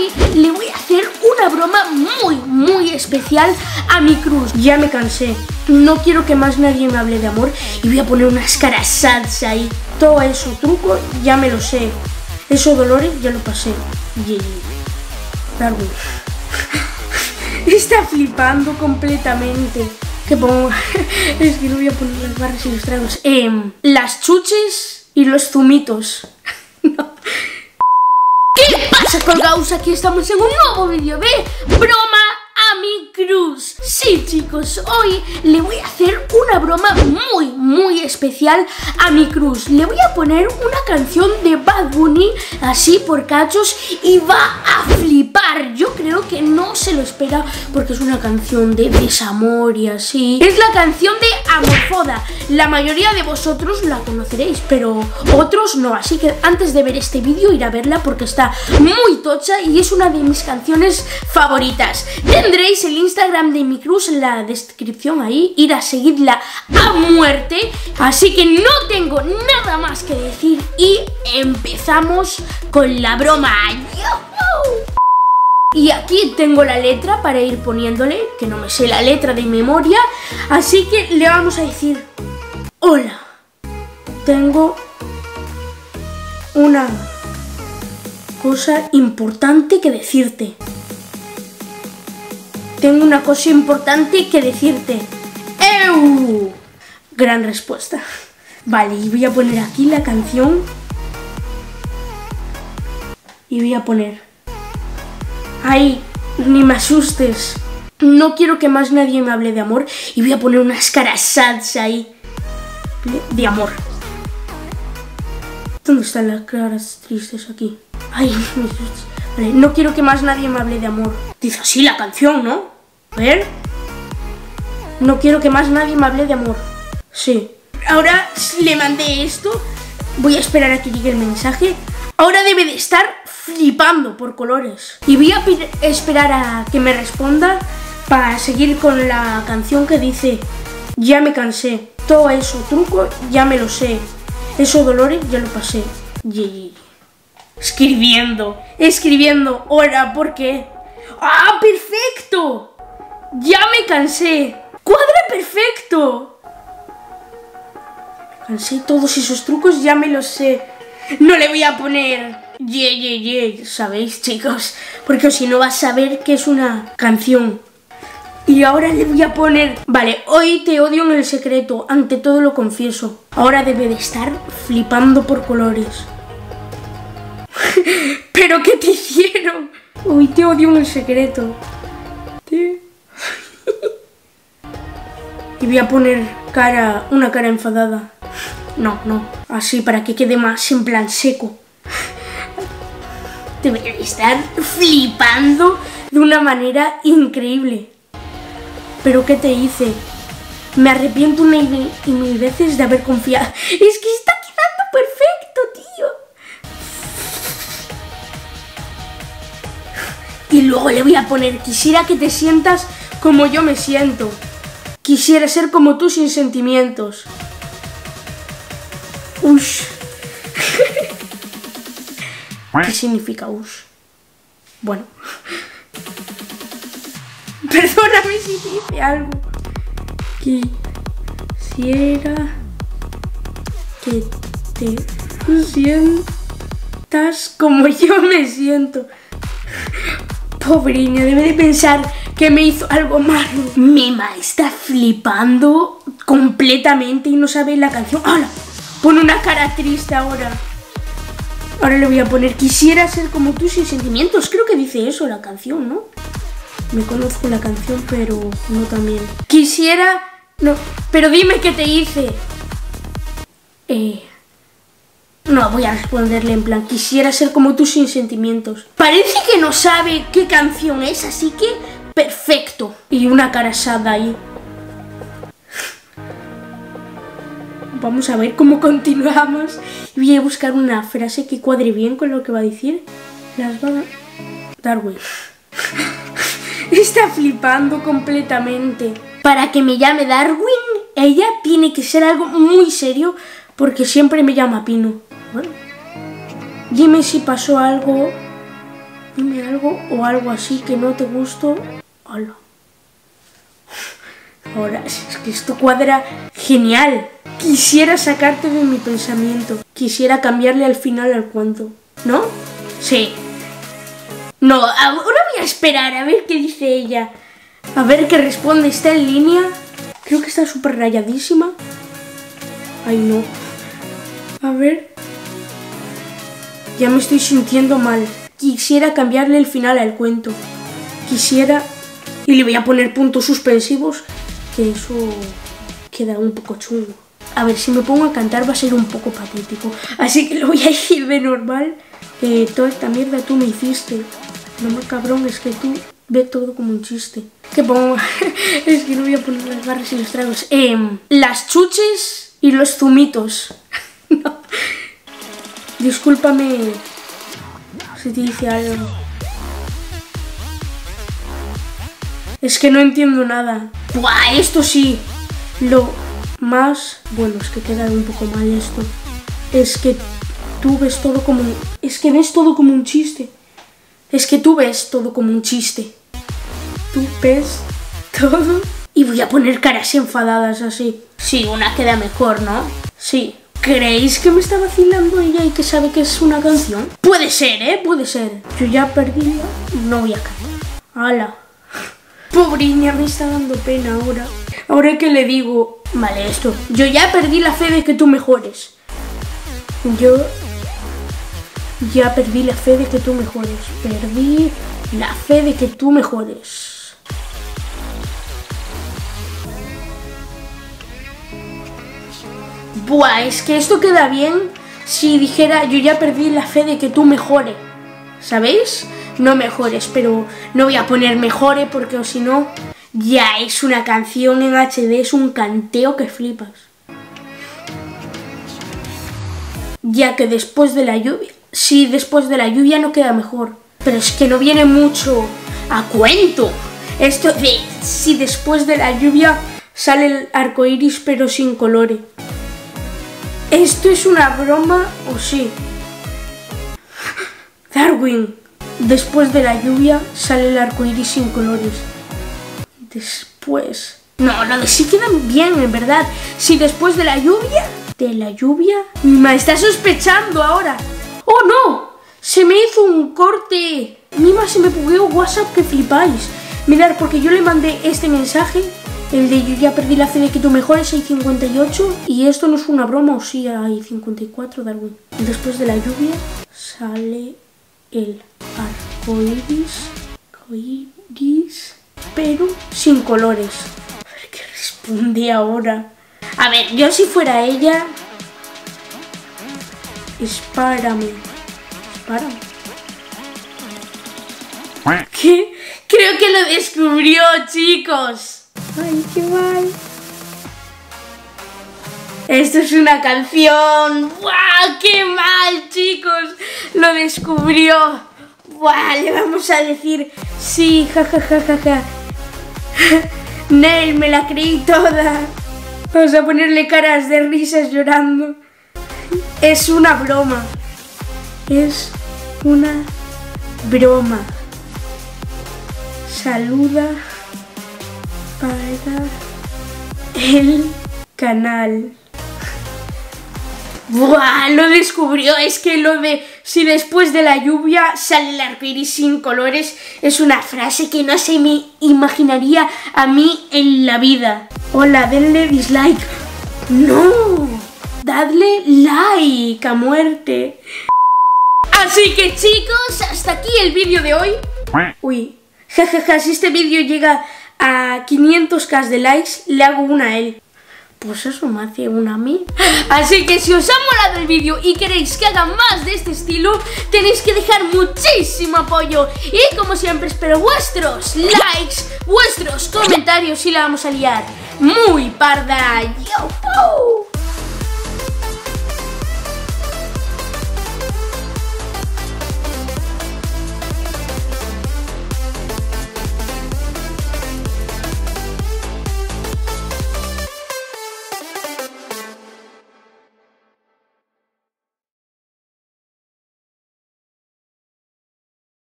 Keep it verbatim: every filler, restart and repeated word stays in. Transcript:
hoy le voy a hacer una broma muy, muy especial a mi cruz. Ya me cansé, no quiero que más nadie me hable de amor y voy a poner unas caras sads ahí. Todo eso, truco, ya me lo sé. Eso, dolores, ya lo pasé. Yeah. Darwin. Está flipando completamente. ¿Qué pongo? Es que no voy a poner las barras y los tragos. Eh, las chuches y los zumitos. No. ¿Qué pasa, colgados? Aquí estamos en un nuevo vídeo de broma a mi cruz. Sí, chicos, hoy le voy a hacer una broma muy, muy especial a mi cruz. Le voy a poner una canción de Bad Bunny, así por cachos, y va a flipar. Yo creo que no se lo espera porque es una canción de desamor y así. Es la canción de Amorfoda. La mayoría de vosotros la conoceréis, pero otros no. Así que antes de ver este vídeo, ir a verla porque está muy tocha y es una de mis canciones favoritas. Tendréis el Instagram de mi cruz en la descripción ahí, ir a seguirla a muerte. Así que no tengo nada más que decir y empezamos con la broma. ¡Yuhu! Y aquí tengo la letra para ir poniéndole, que no me sé la letra de memoria, así que le vamos a decir: hola, tengo una cosa importante que decirte. Tengo una cosa importante que decirte. ¡Eu! Gran respuesta. Vale, y voy a poner aquí la canción. Y voy a poner... Ay, ni me asustes. No quiero que más nadie me hable de amor. Y voy a poner unas caras sads ahí. De amor. ¿Dónde están las caras tristes aquí? Ay, me asustes. Vale, no quiero que más nadie me hable de amor. Dice así la canción, ¿no? A ver. No quiero que más nadie me hable de amor. Sí. Ahora le mandé esto. Voy a esperar a que llegue el mensaje. Ahora debe de estar flipando por colores. Y voy a esperar a que me responda para seguir con la canción que dice: ya me cansé. Todo eso, truco, ya me lo sé. Eso, dolores, ya lo pasé. Yeah. Escribiendo, escribiendo. Ahora, ¿por qué? ¡Ah, perfecto! Ya me cansé. ¡Cuadra perfecto! Me cansé, todos esos trucos ya me los sé. No le voy a poner yeah, yeah, yeah, ¿sabéis, chicos? Porque si no vas a saber que es una canción. Y ahora le voy a poner... Vale, hoy te odio en el secreto, ante todo lo confieso. Ahora debe de estar flipando por colores. ¿Pero qué te hicieron? Hoy te odio en el secreto. Te... Y voy a poner cara, una cara enfadada. No, no, así para que quede más en plan seco. Debería estar flipando de una manera increíble. ¿Pero qué te hice? Me arrepiento una y mil veces de haber confiado. Es que está quedando perfecto, tío. Y luego le voy a poner: quisiera que te sientas como yo me siento. Quisiera ser como tú sin sentimientos. Ush. ¿Qué significa ush? Bueno. Perdóname si dice algo. Quisiera que te sientas como yo me siento. Pobre niña, debe de pensar que me hizo algo malo. Mima está flipando completamente y no sabe la canción. ¡Hala! Pone una cara triste ahora. Ahora le voy a poner: quisiera ser como tú sin sentimientos. Creo que dice eso la canción, ¿no? Me conozco la canción, pero no también. Quisiera... No, pero dime qué te hice. Eh... No, voy a responderle en plan: quisiera ser como tú sin sentimientos. Parece que no sabe qué canción es, así que perfecto. Y una cara sad ahí. Vamos a ver cómo continuamos. Voy a buscar una frase que cuadre bien con lo que va a decir. Las va... Darwin. Está flipando completamente. Para que me llame Darwin, ella tiene que ser algo muy serio, porque siempre me llama Pino. Bueno, dime si pasó algo Dime algo o algo así que no te gustó. Hola. Ahora, es que esto cuadra genial. Quisiera sacarte de mi pensamiento. Quisiera cambiarle al final al cuento. ¿No? Sí. No, ahora voy a esperar a ver qué dice ella. A ver qué responde. ¿Está en línea? Creo que está súper rayadísima. Ay, no. A ver. Ya me estoy sintiendo mal. Quisiera cambiarle el final al cuento. Quisiera... Y le voy a poner puntos suspensivos, que eso queda un poco chungo. A ver, si me pongo a cantar va a ser un poco patético. Así que lo voy a decir de normal. Eh, toda esta mierda tú me hiciste. Lo más cabrón es que tú ves todo como un chiste. ¿Qué pongo? Es que no voy a poner las barras y los tragos. Eh, las chuches y los zumitos. No. Discúlpame si te dice algo. Es que no entiendo nada. ¡Buah! Esto sí. Lo más... Bueno, es que queda un poco mal esto. Es que tú ves todo como... Un... Es que ves todo como un chiste. Es que tú ves todo como un chiste. Tú ves todo... Y voy a poner caras enfadadas así. Sí, una queda mejor, ¿no? Sí. ¿Creéis que me está vacilando ella y que sabe que es una canción? Puede ser, ¿eh? Puede ser. Yo ya perdí la... No voy a cantar. ¡Hala! Pobriña, me está dando pena ahora. Ahora que le digo... Vale, esto. Yo ya perdí la fe de que tú mejores. Yo... Ya perdí la fe de que tú mejores. Perdí la fe de que tú mejores. Buah, es que esto queda bien si dijera yo ya perdí la fe de que tú mejores. ¿Sabéis? No mejores, pero no voy a poner mejore porque o si no, ya es una canción en H D, es un canteo que flipas. Ya que después de la lluvia, sí, después de la lluvia no queda mejor, pero es que no viene mucho a cuento. Esto de si después de la lluvia sale el arco iris pero sin colores. ¿Esto es una broma o sí? Darwin. Después de la lluvia sale el arco iris sin colores. Después... No, lo de sí quedan bien, en verdad. Si después de la lluvia... ¿De la lluvia? Me está sospechando ahora. ¡Oh, no! Se me hizo un corte. Mima, se me bugueó WhatsApp, que flipáis. Mirad, porque yo le mandé este mensaje. El de yo ya perdí la fe de que tú mejores, hay cincuenta y ocho. Y esto no es una broma, o sí, hay cincuenta y cuatro, Darwin. Después de la lluvia sale... el arco iris, arco iris, pero sin colores. A ver qué responde ahora. A ver, yo si fuera ella... Espárame. Espárame. ¿Qué? Creo que lo descubrió, chicos. Ay, qué mal. Esto es una canción. ¡Buah! ¡Qué mal, chicos! Lo descubrió. ¡Buah! Le vamos a decir sí, jajajaja. Ja, ja, ja, ja. Nel, me la creí toda. Vamos a ponerle caras de risas llorando. Es una broma. Es una broma. Saluda para el canal. ¡Buah! Lo descubrió. Es que lo de si después de la lluvia sale el arco iris sin colores es una frase que no se me imaginaría a mí en la vida. Hola, denle dislike. ¡No! Dadle like a muerte. Así que, chicos, hasta aquí el vídeo de hoy. Uy, jajaja, ja, ja, si este vídeo llega a quinientos k de likes, le hago una a él. Pues eso me hace una a mí. Así que si os ha molado el vídeo y queréis que haga más de este estilo, tenéis que dejar muchísimo apoyo. Y como siempre espero vuestros likes, vuestros comentarios y la vamos a liar muy parda. ¡Yo!